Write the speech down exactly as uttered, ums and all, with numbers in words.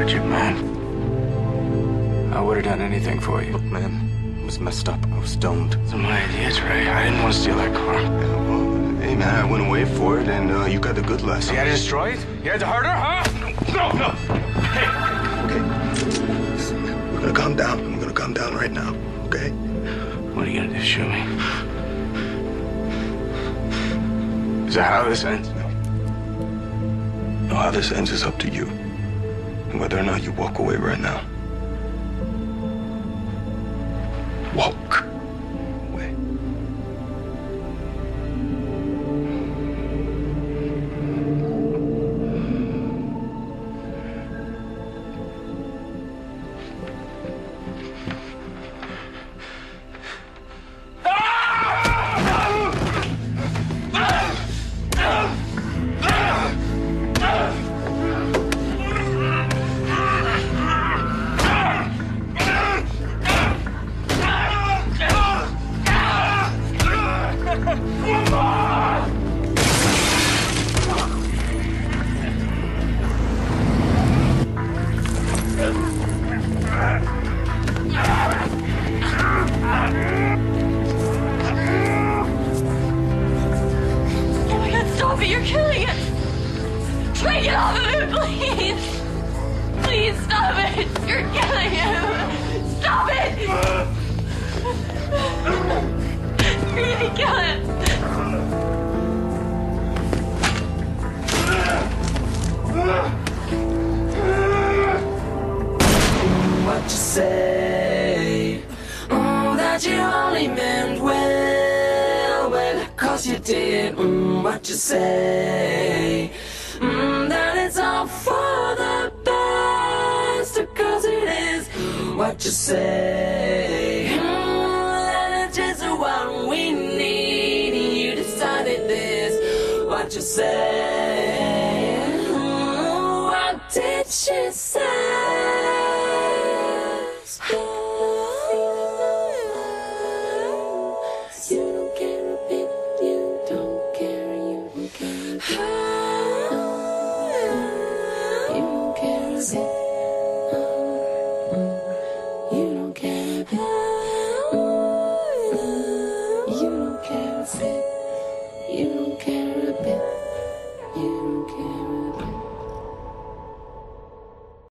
hurt you, man. I would have done anything for you. Look, man, I was messed up. I was stoned. Those are my ideas, Ray. I didn't want to steal that car. Yeah, well, hey, man, I went away for it, and uh, you got the good lesson. You had to destroy it? You had to hurt her, huh? No, no. Hey. Okay. Listen, man, we're gonna calm down. I'm gonna calm down right now, okay? What are you gonna do? Shoot me? Is that how this ends? No, how this ends is up to you. And whether or not you walk away right now. Walk away. Stop it, you're killing it! Try get off of him, please! Please stop it! You're killing him! Stop it! You're gonna kill him! What you say? Mm, that you only meant well, well, cause you did. Mm, what you say? Mm, that it's all for the best, cause it is. What you say? Mm, that it's just what we need. You decided this. What you say? Mm, what did she say? You don't care a bit, you don't care, you don't care a bit. You don't care a bit. You don't care a bit. You don't care a bit. You don't care a bit. You don't care a bit.